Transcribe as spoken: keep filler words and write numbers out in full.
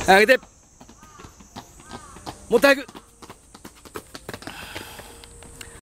上げてもっと早く